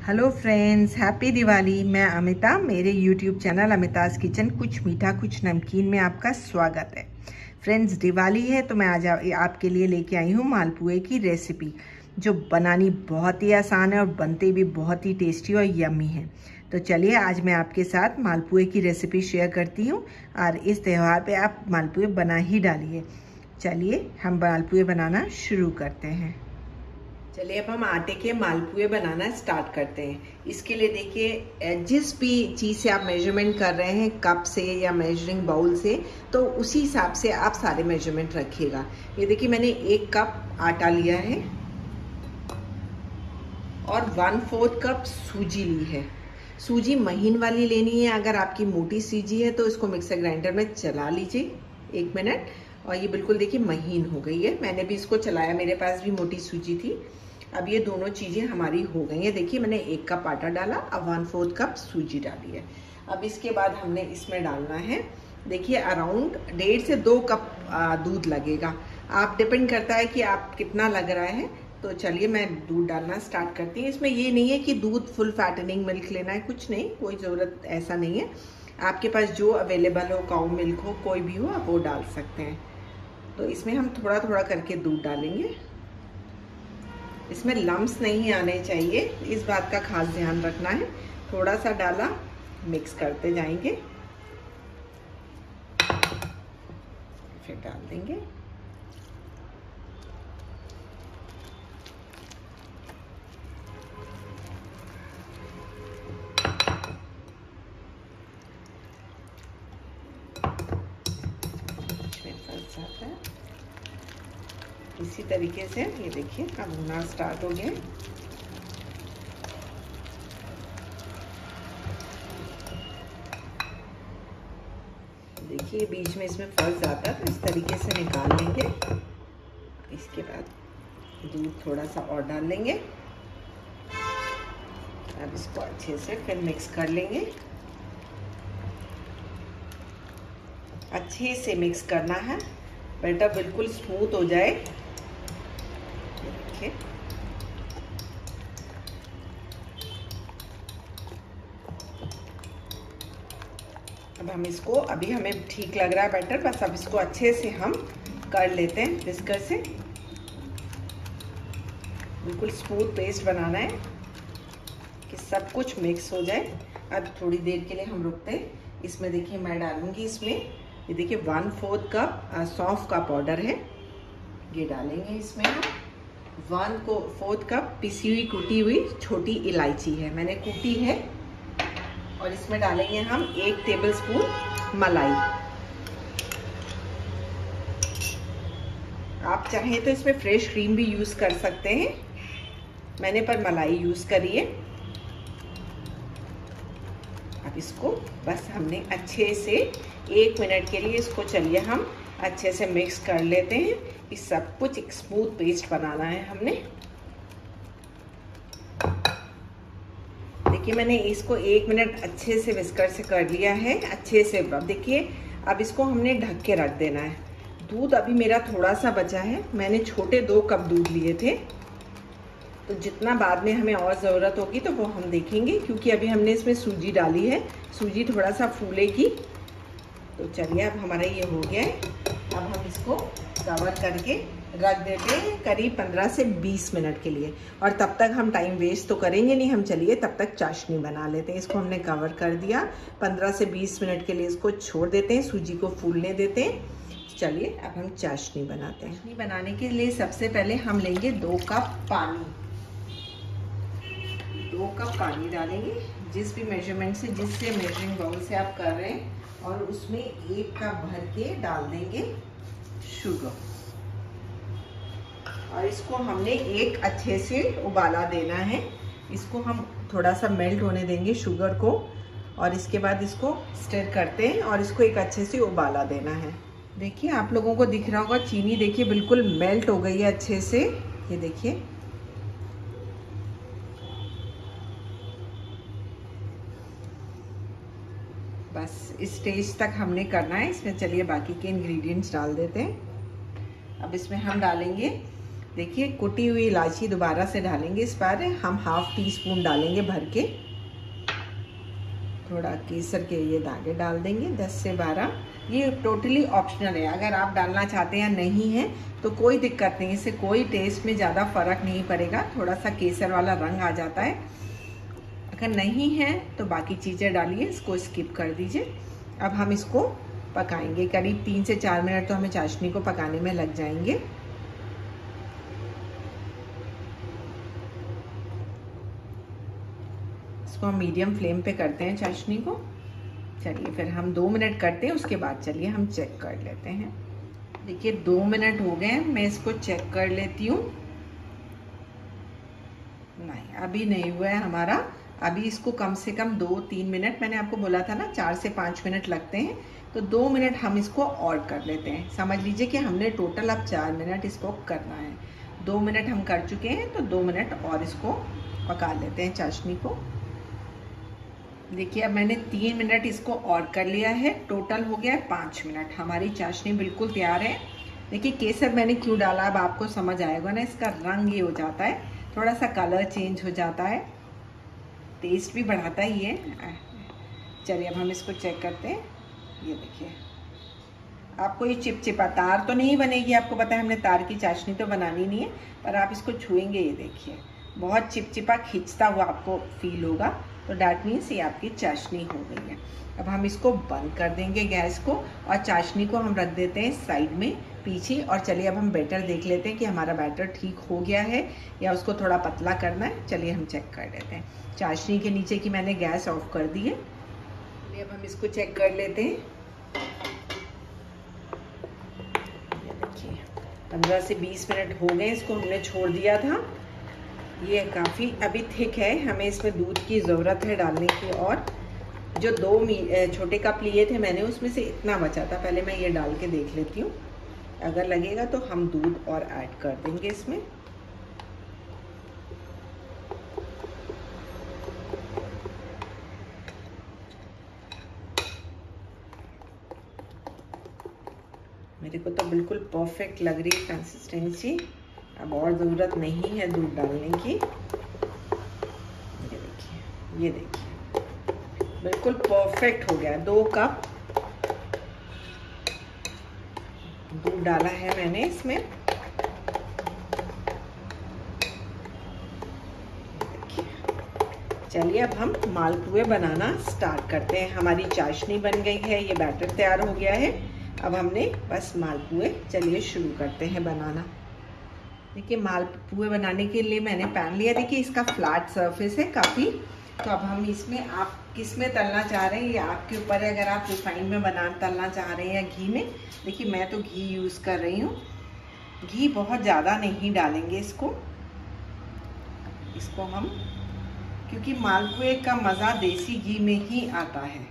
Hello friends, happy Diwali. मैं अमिता, मेरे YouTube channel अमिताज kitchen कुछ मीठा कुछ नमकीन में आपका स्वागत है। फ्रेंड्स, दिवाली है तो मैं आज आपके लिए लेके आई हूँ मालपुए की रेसिपी, जो बनानी बहुत ही आसान है और बनते भी बहुत ही टेस्टी और यम्मी है। तो चलिए आज मैं आपके साथ मालपुए की रेसिपी शेयर करती हूँ और इस त्यौहार पे आप मालपुए बना ही डालिए। चलिए हम मालपुए बनाना शुरू करते हैं। चलिए अब हम आटे के मालपुए बनाना स्टार्ट करते हैं। इसके लिए देखिए, जिस भी चीज़ से आप मेजरमेंट कर रहे हैं, कप से या मेजरिंग बाउल से, तो उसी हिसाब से आप सारे मेजरमेंट रखिएगा। ये देखिए मैंने 1 कप आटा लिया है और 1/4 कप सूजी ली है। सूजी महीन वाली लेनी है। अगर आपकी मोटी सूजी है तो इसको मिक्सर ग्राइंडर में चला लीजिए 1 मिनट, और ये बिल्कुल देखिए महीन हो गई है। मैंने भी इसको चलाया, मेरे पास भी मोटी सूजी थी। अब ये दोनों चीज़ें हमारी हो गई हैं। देखिए मैंने 1 कप आटा डाला, अब 1/4 कप सूजी डाली है। अब इसके बाद हमने इसमें डालना है, देखिए अराउंड 1.5 से 2 कप दूध लगेगा। आप डिपेंड करता है कि आप कितना लग रहा है। तो चलिए मैं दूध डालना स्टार्ट करती हूँ। इसमें ये नहीं है कि दूध फुल फैटनिंग मिल्क लेना है, कुछ नहीं, कोई ज़रूरत ऐसा नहीं है। आपके पास जो अवेलेबल हो, काऊ मिल्क हो, कोई भी हो, आप वो डाल सकते हैं। तो इसमें हम थोड़ा थोड़ा करके दूध डालेंगे। इसमें लम्स नहीं आने चाहिए, इस बात का खास ध्यान रखना है। थोड़ा सा डाला, मिक्स करते जाएंगे, फिर डाल देंगे। इसमें फंस जाता है। इसी तरीके से ये देखिए अब होना स्टार्ट हो गया। देखिए बीच में इसमें फंस जाता है, तो इस तरीके से निकाल लेंगे। इसके बाद दूध थोड़ा सा और डाल लेंगे। अब इसको अच्छे से फिर मिक्स कर लेंगे। अच्छे से मिक्स करना है, बैटर बिल्कुल स्मूथ हो जाए। देखिए अब हम इसको, अभी हमें ठीक लग रहा है बैटर, बस अब इसको अच्छे से हम कर लेते हैं विस्कर से। बिल्कुल स्मूथ पेस्ट बनाना है कि सब कुछ मिक्स हो जाए। अब थोड़ी देर के लिए हम रुकते हैं। इसमें देखिए मैं डालूंगी, इसमें ये देखिए 1/4 कप सौंफ का पाउडर है, ये डालेंगे इसमें। 1/4 कप पिसी हुई कुटी हुई छोटी इलायची है, मैंने कूटी है। और इसमें डालेंगे हम 1 टेबलस्पून मलाई। आप चाहें तो इसमें फ्रेश क्रीम भी यूज़ कर सकते हैं, मैंने पर मलाई यूज़ करी है। अब इसको बस हमने अच्छे से 1 मिनट के लिए इसको, चलिए हम अच्छे से मिक्स कर लेते हैं। इस सब कुछ एक स्मूथ पेस्ट बनाना है हमने। देखिए मैंने इसको 1 मिनट अच्छे से विस्कर से कर लिया है, अच्छे से। देखिए अब इसको हमने ढक के रख देना है। दूध अभी मेरा थोड़ा सा बचा है, मैंने छोटे 2 कप दूध लिए थे, तो जितना बाद में हमें और ज़रूरत होगी तो वो हम देखेंगे, क्योंकि अभी हमने इसमें सूजी डाली है, सूजी थोड़ा सा फूलेगी। तो चलिए अब हमारा ये हो गया है। अब हम इसको कवर करके रख देते हैं करीब 15 से 20 मिनट के लिए, और तब तक हम टाइम वेस्ट तो करेंगे नहीं, हम चलिए तब तक चाशनी बना लेते हैं। इसको हमने कवर कर दिया, 15 से 20 मिनट के लिए इसको छोड़ देते हैं, सूजी को फूलने देते हैं। चलिए अब हम चाशनी बनाते हैं। चाशनी बनाने के लिए सबसे पहले हम लेंगे 2 कप पानी। 2 कप पानी डालेंगे, जिस भी मेजरमेंट से, जिससे मेजरिंग बाउल से आप कर रहे हैं, और उसमें 1 कप भर के डाल देंगे शुगर। और इसको हमने एक अच्छे से उबाला देना है। इसको हम थोड़ा सा मेल्ट होने देंगे शुगर को, और इसके बाद इसको स्टर करते हैं और इसको एक अच्छे से उबाला देना है। देखिए आप लोगों को दिख रहा होगा, चीनी देखिए बिल्कुल मेल्ट हो गई है अच्छे से, ये देखिए। बस इस स्टेज तक हमने करना है। इसमें चलिए बाकी के इंग्रेडिएंट्स डाल देते हैं। अब इसमें हम डालेंगे देखिए कुटी हुई इलायची दोबारा से डालेंगे। इस बार हम 1/2 टीस्पून डालेंगे भर के। थोड़ा केसर के ये दागे डाल देंगे 10 से 12। ये टोटली ऑप्शनल है, अगर आप डालना चाहते हैं या नहीं है तो कोई दिक्कत नहीं, इससे कोई टेस्ट में ज़्यादा फ़र्क नहीं पड़ेगा। थोड़ा सा केसर वाला रंग आ जाता है। अगर नहीं है तो बाकी चीज़ें डालिए, इसको स्किप कर दीजिए। अब हम इसको पकाएंगे करीब 3 से 4 मिनट, तो हमें चाशनी को पकाने में लग जाएंगे। इसको हम मीडियम फ्लेम पे करते हैं चाशनी को। चलिए फिर हम 2 मिनट करते हैं, उसके बाद चलिए हम चेक कर लेते हैं। देखिए 2 मिनट हो गए, मैं इसको चेक कर लेती हूँ। नहीं, अभी नहीं हुआ है हमारा। अभी इसको कम से कम 2-3 मिनट, मैंने आपको बोला था ना 4 से 5 मिनट लगते हैं, तो 2 मिनट हम इसको और कर लेते हैं। समझ लीजिए कि हमने टोटल अब 4 मिनट इसको करना है। 2 मिनट हम कर चुके हैं, तो 2 मिनट और इसको पका लेते हैं चाशनी को। देखिए अब मैंने 3 मिनट इसको और कर लिया है, टोटल हो गया है 5 मिनट। हमारी चाशनी बिल्कुल तैयार है। देखिए केसर मैंने क्यों डाला, अब आपको समझ आएगा ना। इसका रंग ये हो जाता है, थोड़ा सा कलर चेंज हो जाता है, टेस्ट भी बढ़ाता ही है। चलिए अब हम इसको चेक करते हैं। ये देखिए, आपको ये चिपचिपा तार तो नहीं बनेगी, आपको पता है हमने तार की चाशनी तो बनानी नहीं है, पर आप इसको छुएंगे, ये देखिए बहुत चिपचिपा खिंचता हुआ आपको फील होगा, तो डैट मीन्स ये आपकी चाशनी हो गई है। अब हम इसको बंद कर देंगे गैस को, और चाशनी को हम रख देते हैं साइड में पीछे। और चलिए अब हम बैटर देख लेते हैं कि हमारा बैटर ठीक हो गया है या उसको थोड़ा पतला करना है। चलिए हम चेक कर लेते हैं। चाशनी के नीचे की मैंने गैस ऑफ कर दी है। चलिए अब हम इसको चेक कर लेते हैं। ये देखिए 15 से 20 मिनट हो गए, इसको हमने छोड़ दिया था। ये काफ़ी अभी थिक है, हमें इसमें दूध की ज़रूरत है डालने की। और जो 2 छोटे कप लिए थे मैंने, उसमें से इतना बचा था। पहले मैं ये डाल के देख लेती हूँ, अगर लगेगा तो हम दूध और ऐड कर देंगे इसमें। मेरे को तो बिल्कुल परफेक्ट लग रही है कंसिस्टेंसी। अब और ज़रूरत नहीं है दूध डालने की। ये देखिए बिल्कुल परफेक्ट हो गया। 2 कप दूध डाला है मैंने इसमें। चलिए अब हम मालपुए बनाना स्टार्ट करते हैं। हमारी चाशनी बन गई है, ये बैटर तैयार हो गया है। अब हमने बस मालपुए चलिए शुरू करते हैं बनाना। देखिए मालपुए बनाने के लिए मैंने पैन लिया। देखिए इसका फ्लैट सरफेस है काफ़ी, तो अब हम इसमें, आप किस में तलना चाह रहे हैं ये आपके ऊपर है। अगर आप रिफाइन में तलना चाह रहे हैं या घी में, देखिए मैं तो घी यूज़ कर रही हूँ। घी बहुत ज़्यादा नहीं डालेंगे इसको हम, क्योंकि मालपुए का मज़ा देसी घी में ही आता है।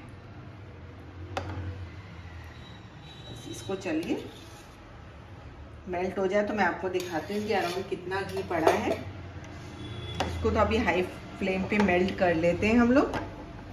इसको चलिए मेल्ट हो जाए तो मैं आपको दिखाती हूँ कि अराउंड कितना घी पड़ा है। इसको तो अभी हाई फ्लेम पे मेल्ट कर लेते हैं हम लोग।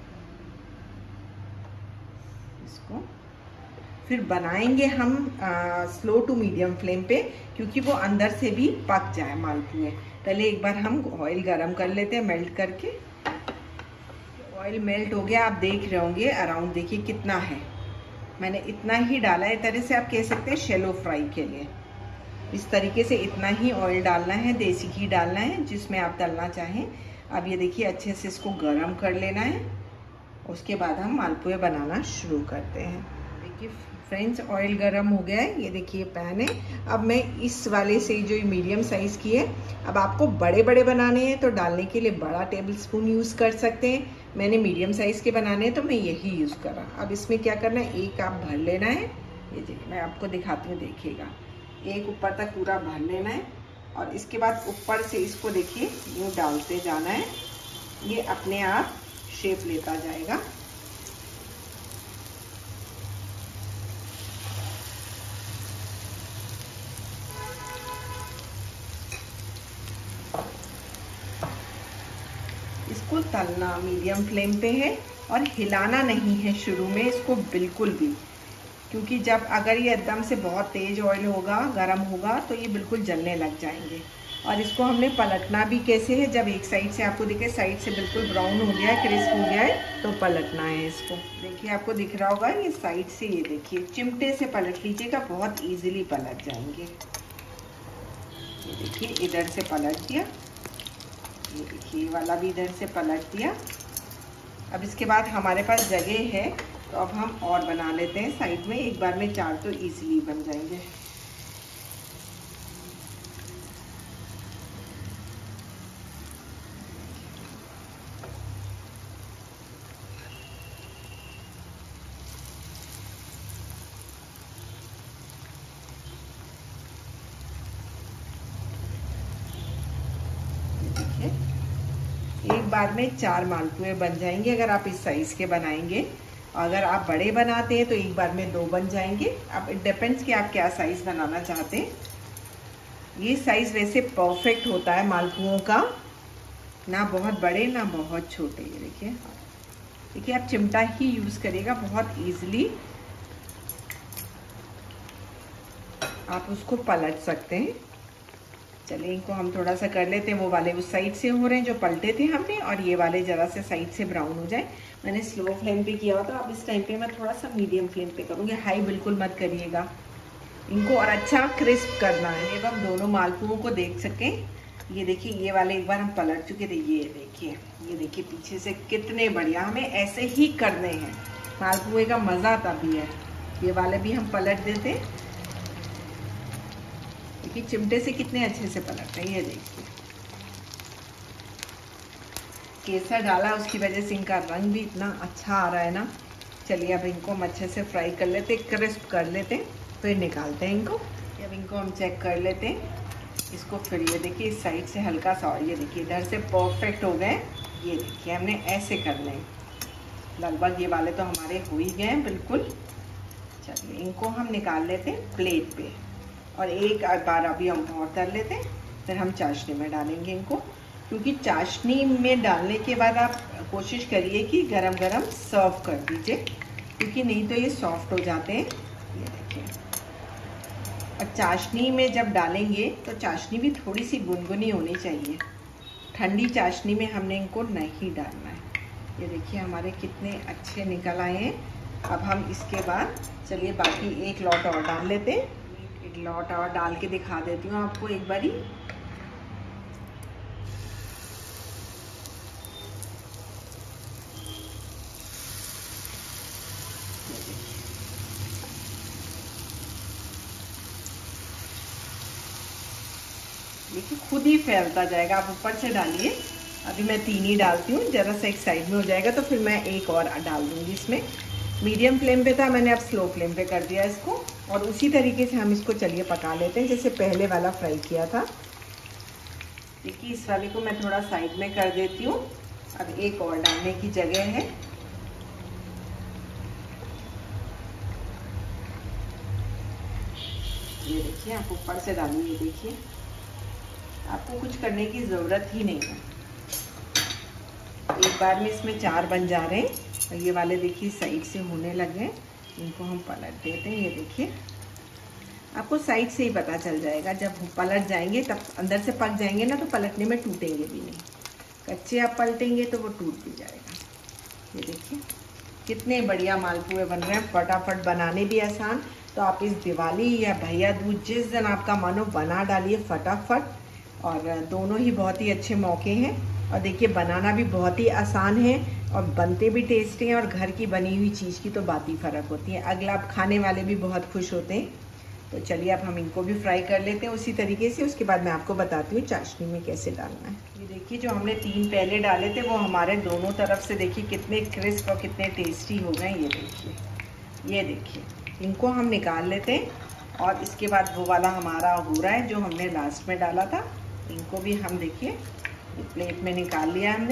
इसको फिर बनाएंगे हम स्लो टू मीडियम फ्लेम पे, क्योंकि वो अंदर से भी पक जाए मालपुए। पहले एक बार हम ऑयल गरम कर लेते हैं मेल्ट करके। ऑयल मेल्ट हो गया, आप देख रहे होंगे अराउंड, देखिए कितना है। मैंने इतना ही डाला है, तरह से आप कह सकते हैं शैलो फ्राई के लिए। इस तरीके से इतना ही ऑयल डालना है, देसी घी डालना है जिसमें आप तलना चाहें। अब ये देखिए अच्छे से इसको गरम कर लेना है, उसके बाद हम मालपुए बनाना शुरू करते हैं। देखिए फ्रेंड्स ऑयल गरम हो गया है, ये देखिए पैन है। अब मैं इस वाले से जो मीडियम साइज़ की है, अब आपको बड़े बड़े बनाने हैं तो डालने के लिए बड़ा टेबलस्पून यूज़ कर सकते हैं। मैंने मीडियम साइज़ के बनाने हैं तो मैं यही यूज़ कर रहा हूँ। अब इसमें क्या करना है, एक आप भर लेना है। ये देखिए मैं आपको दिखाती हूँ, देखिएगा एक ऊपर तक पूरा भर लेना है, और इसके बाद ऊपर से इसको देखिए यूँ डालते जाना है। ये अपने आप शेप लेता जाएगा। इसको तलना मीडियम फ्लेम पे है, और हिलाना नहीं है शुरू में इसको बिल्कुल भी। क्योंकि जब अगर ये एकदम से बहुत तेज़ ऑयल होगा, गर्म होगा, तो ये बिल्कुल जलने लग जाएंगे। और इसको हमने पलटना भी कैसे है, जब एक साइड से आपको दिखे साइड से बिल्कुल ब्राउन हो गया है, क्रिस्प हो गया है, तो पलटना है इसको। देखिए आपको दिख रहा होगा ये साइड से, ये देखिए चिमटे से पलट लीजिएगा, बहुत इजीली पलट जाएंगे। ये देखिए इधर से पलट दिया, ये देखिए ये वाला भी इधर से पलट दिया। अब इसके बाद हमारे पास जगह है, तो अब हम और बना लेते हैं साइड में, एक बार में 4 तो इजीली बन जाएंगे। एक बार में 4 मालपुए बन जाएंगे अगर आप इस साइज के बनाएंगे। अगर आप बड़े बनाते हैं तो एक बार में 2 बन जाएंगे। अब इट डिपेंड्स कि आप क्या साइज बनाना चाहते हैं। ये साइज वैसे परफेक्ट होता है मालपुओं का, ना बहुत बड़े ना बहुत छोटे। ये देखिए, देखिए आप चिमटा ही यूज करिएगा, बहुत इजीली आप उसको पलट सकते हैं। चलिए इनको हम थोड़ा सा कर लेते हैं, वो वाले उस साइड से हो रहे हैं जो पलटे थे हमने, और ये वाले जरा से साइड से ब्राउन हो जाए। मैंने स्लो फ्लेम पे किया होता, अब इस टाइम पे मैं थोड़ा सा मीडियम फ्लेम पे करूँगी, हाई बिल्कुल मत करिएगा इनको, और अच्छा क्रिस्प करना है। अब हम दोनों मालपुओं को देख सकें। ये देखिए ये वाले एक बार हम पलट चुके थे, ये देखिए पीछे से कितने बढ़िया। हमें ऐसे ही करने हैं, मालपुए का मज़ा तभी है। ये वाले भी हम पलट देते हैं, देखिए चिमटे से कितने अच्छे से पलटते हैं। ये देखिए केसर डाला, उसकी वजह से इनका रंग भी इतना अच्छा आ रहा है ना। चलिए अब इनको हम अच्छे से फ्राई कर लेते, क्रिस्प कर लेते, फिर निकालते हैं इनको। अब इनको हम चेक कर लेते हैं इसको। फिर ये देखिए इस साइड से हल्का सा, और ये देखिए इधर से परफेक्ट हो गए। ये देखिए हमने ऐसे करने हैं, लगभग ये वाले तो हमारे हो ही गए हैं बिल्कुल। चलिए इनको हम निकाल लेते हैं प्लेट पे, और एक बार अभी हम और कर लेते हैं, फिर हम चाशनी में डालेंगे इनको। क्योंकि चाशनी में डालने के बाद आप कोशिश करिए कि गरम गरम सर्व कर दीजिए, क्योंकि नहीं तो ये सॉफ्ट हो जाते हैं। ये देखिए, और चाशनी में जब डालेंगे तो चाशनी भी थोड़ी सी गुनगुनी होनी चाहिए, ठंडी चाशनी में हमने इनको नहीं डालना है। ये देखिए हमारे कितने अच्छे निकल आए हैं। अब हम इसके बाद चलिए बाकी एक लॉट और डाल लेते हैं। एक लॉट और डाल के दिखा देती हूँ आपको एक बारी। देखिए खुद ही फैलता जाएगा, आप ऊपर से डालिए। अभी मैं 3 ही डालती हूँ, जरा सा एक साइड में हो जाएगा तो फिर मैं एक और डाल दूँगी इसमें। मीडियम फ्लेम पे था, मैंने अब स्लो फ्लेम पे कर दिया इसको, और उसी तरीके से हम इसको चलिए पका लेते हैं जैसे पहले वाला फ्राई किया था। देखिए इस वाले को मैं थोड़ा साइड में कर देती हूँ, अब एक और डालने की जगह है। ये देखिए आप ऊपर से डालिए, देखिए आपको कुछ करने की ज़रूरत ही नहीं है। एक बार में इसमें 4 बन जा रहे हैं, और ये वाले देखिए साइड से होने लगे, इनको हम पलट देते हैं। ये देखिए आपको साइड से ही पता चल जाएगा, जब पलट जाएंगे तब अंदर से पक जाएंगे ना, तो पलटने में टूटेंगे भी नहीं। कच्चे आप पलटेंगे तो वो टूट भी जाएगा। ये देखिए कितने बढ़िया मालपुए बन रहे हैं, फटाफट बनाने भी आसान। तो आप इस दिवाली या भैया दूज जिस दिन आपका मन हो बना डालिए फटाफट, और दोनों ही बहुत ही अच्छे मौके हैं। और देखिए बनाना भी बहुत ही आसान है और बनते भी टेस्टी हैं, और घर की बनी हुई चीज़ की तो बात ही फ़र्क होती है। अगला आप खाने वाले भी बहुत खुश होते हैं। तो चलिए अब हम इनको भी फ्राई कर लेते हैं उसी तरीके से। उसके बाद मैं आपको बताती हूँ चाशनी में कैसे डालना है। ये देखिए जो हमने 3 पहले डाले थे वो हमारे दोनों तरफ से देखिए कितने क्रिस्प और कितने टेस्टी हो गए। ये देखिए इनको हम निकाल लेते हैं, और इसके बाद वो वाला हमारा हो रहा है जो हमने लास्ट में डाला था। इनको भी हम देखिए प्लेट में निकाल लिया हमने।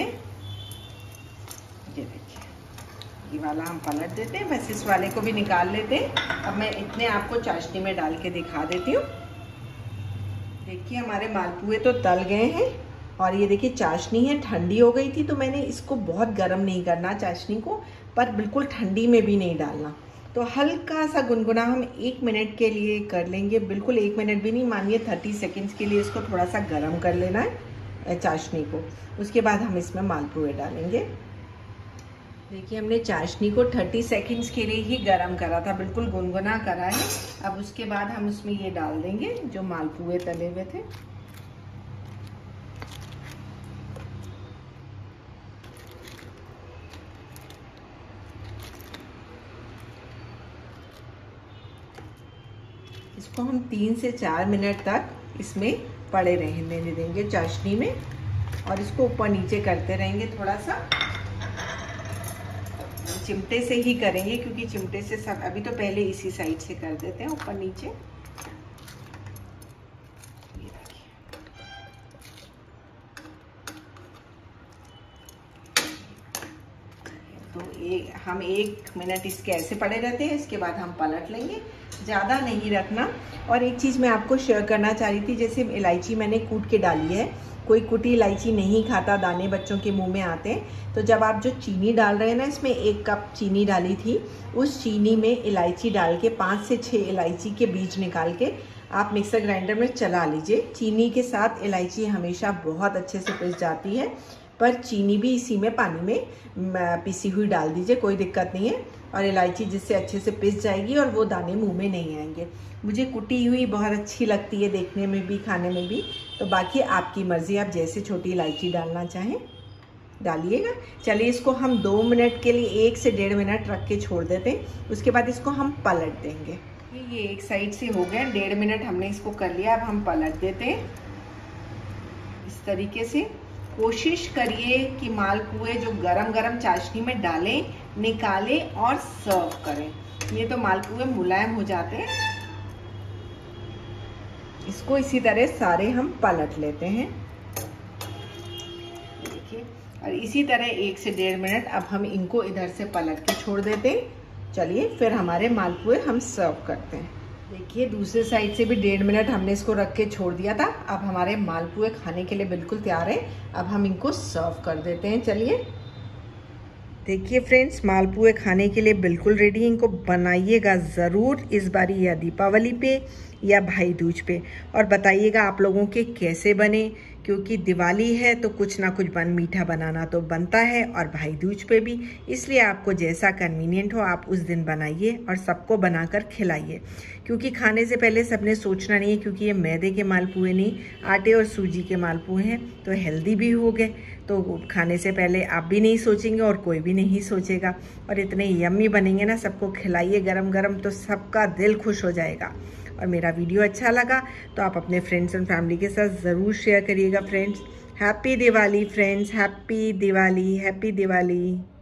ये देखिए ये वाला हम पलट देते हैं, बस इस वाले को भी निकाल लेते हैं। अब मैं इतने आपको चाशनी में डाल के दिखा देती हूँ। देखिए हमारे मालपुए तो तल गए हैं, और ये देखिए चाशनी है, ठंडी हो गई थी तो मैंने इसको बहुत गर्म नहीं करना चाशनी को, पर बिल्कुल ठंडी में भी नहीं डालना। तो हल्का सा गुनगुना हम 1 मिनट के लिए कर लेंगे, बिल्कुल 1 मिनट भी नहीं, मानिए 30 सेकेंड्स के लिए इसको थोड़ा सा गर्म कर लेना है चाशनी को। उसके बाद हम इसमें मालपुए डालेंगे। देखिए हमने चाशनी को 30 सेकेंड्स के लिए ही गर्म करा था, बिल्कुल गुनगुना करा है। अब उसके बाद हम उसमें ये डाल देंगे जो मालपुए तले हुए थे। इसको हम 3 से 4 मिनट तक इसमें पड़े रहने देंगे चाशनी में, और इसको ऊपर नीचे करते रहेंगे। थोड़ा सा चिमटे से ही करेंगे क्योंकि चिमटे से सब, अभी तो पहले इसी साइड से कर देते हैं ऊपर नीचे। ये देखिए, तो हम 1 मिनट इसके ऐसे पड़े रहते हैं, इसके बाद हम पलट लेंगे, ज़्यादा नहीं रखना। और एक चीज़ मैं आपको शेयर करना चाह रही थी, जैसे इलायची मैंने कूट के डाली है, कोई कुटी इलायची नहीं खाता, दाने बच्चों के मुंह में आते हैं। तो जब आप जो चीनी डाल रहे हैं ना, इसमें 1 कप चीनी डाली थी, उस चीनी में इलायची डाल के 5 से 6 इलायची के बीज निकाल के आप मिक्सर ग्राइंडर में चला लीजिए। चीनी के साथ इलायची हमेशा बहुत अच्छे से पिस जाती है, पर चीनी भी इसी में पानी में पिसी हुई डाल दीजिए, कोई दिक्कत नहीं है। और इलायची जिससे अच्छे से पिस जाएगी और वो दाने मुंह में नहीं आएंगे। मुझे कुटी हुई बहुत अच्छी लगती है, देखने में भी खाने में भी। तो बाकी आपकी मर्ज़ी, आप जैसे छोटी इलायची डालना चाहें डालिएगा। चलिए इसको हम 2 मिनट के लिए 1 से 1.5 मिनट रख के छोड़ देते हैं। उसके बाद इसको हम पलट देंगे। ये एक साइड से हो गया, 1.5 मिनट हमने इसको कर लिया। अब हम पलट देते हैं इस तरीके से। कोशिश करिए कि मालपुए जो गरम गरम चाशनी में डालें, निकालें और सर्व करें। ये तो मालपुए मुलायम हो जाते हैं। इसको इसी तरह सारे हम पलट लेते हैं, देखिए। और इसी तरह 1 से 1.5 मिनट अब हम इनको इधर से पलट के छोड़ देते हैं। चलिए फिर हमारे मालपुए हम सर्व करते हैं। देखिए दूसरे साइड से भी 1.5 मिनट हमने इसको रख के छोड़ दिया था। अब हमारे मालपुए खाने के लिए बिल्कुल तैयार है। अब हम इनको सर्व कर देते हैं। चलिए देखिए फ्रेंड्स, मालपुए खाने के लिए बिल्कुल रेडी है। इनको बनाइएगा ज़रूर इस बारी, या दीपावली पे या भाई दूज पे, और बताइएगा आप लोगों के कैसे बने, क्योंकि दिवाली है तो कुछ ना कुछ मीठा बनाना तो बनता है, और भाई दूज पे भी। इसलिए आपको जैसा कन्वीनियंट हो आप उस दिन बनाइए और सबको बनाकर खिलाइए, क्योंकि खाने से पहले सबने सोचना नहीं है, क्योंकि ये मैदे के मालपुए नहीं, आटे और सूजी के मालपुए हैं, तो हेल्दी भी हो गए। तो खाने से पहले आप भी नहीं सोचेंगे और कोई भी नहीं सोचेगा, और इतने यम्मी बनेंगे ना। सबको खिलाइए गरम गरम, तो सबका दिल खुश हो जाएगा। और मेरा वीडियो अच्छा लगा तो आप अपने फ्रेंड्स एंड फैमिली के साथ ज़रूर शेयर करिएगा friends. Happy Diwali friends, happy Diwali, happy Diwali.